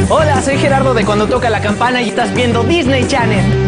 Hola, soy Gerardo de Cuando Toca la Campana y estás viendo Disney Channel.